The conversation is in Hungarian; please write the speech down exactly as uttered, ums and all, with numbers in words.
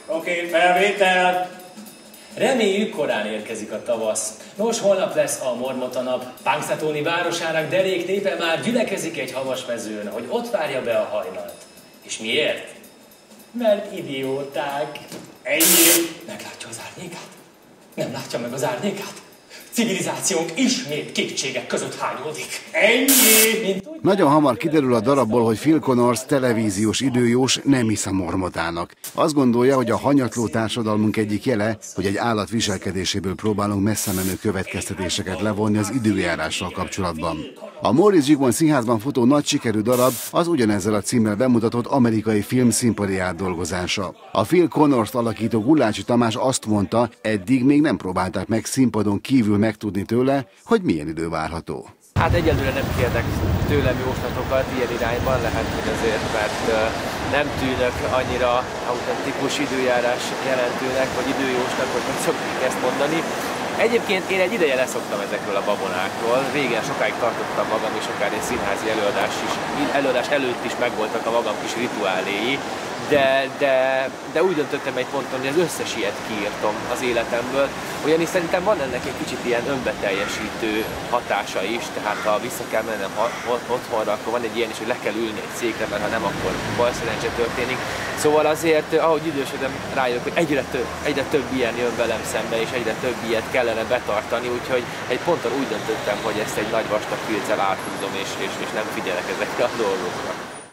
Oké, okay, felvétel! Reméljük, korán érkezik a tavasz. Nos, holnap lesz a Mormota nap. Punxsutawney városának derék népe már gyülekezik egy havas mezőn, hogy ott várja be a hajnalt. És miért? Mert idióták. Ennyi. Meglátja az árnyékát? Nem látja meg az árnyékát? Civilizációnk ismét kétségek között hányódik. Ennyi! Nagyon hamar kiderül a darabból, hogy Phil Connors televíziós időjós nem hisz a mormotának. Azt gondolja, hogy a hanyatló társadalmunk egyik jele, hogy egy állat viselkedéséből próbálunk messze menő következtetéseket levonni az időjárással kapcsolatban. A Móricz Zsigmond Színházban futó nagy sikerű darab az ugyanezzel a címmel bemutatott amerikai film színpadi átdolgozása. A Phil Connors alakító Gulácsi Tamás azt mondta, eddig még nem próbálták meg színpadon kívül megtudni tőle, hogy milyen idő várható. Hát egyelőre nem kérnek tőlem jóslatokat ilyen irányban, lehet, hogy azért, mert nem tűnök annyira autentikus időjárás jelentőnek, vagy időjósnak, hogy meg szoktuk ezt mondani. Egyébként én egy ideje leszoktam ezekről a babonákról. Régen sokáig tartottam magam, és akár egy színházi előadás, is, előadás előtt is megvoltak a magam kis rituáléi, de, de, de úgy döntöttem egy ponton, hogy az összes ilyet kiírtom az életemből, ugyanis szerintem van ennek egy kicsit ilyen önbeteljesítő hatása is, tehát ha vissza kell mennem otthonra, akkor van egy ilyen is, hogy le kell ülni egy székre, mert ha nem, akkor baj szerencse történik. Szóval azért, ahogy idősödöm, rájövök, hogy egyre több, egyre több ilyen jön velem szembe, és egyre több ilyet kellene betartani, úgyhogy egy ponton úgy döntöttem, hogy ezt egy nagy vastag filccel áthúzom, és, és, és nem figyelek ezekre a dolgokra.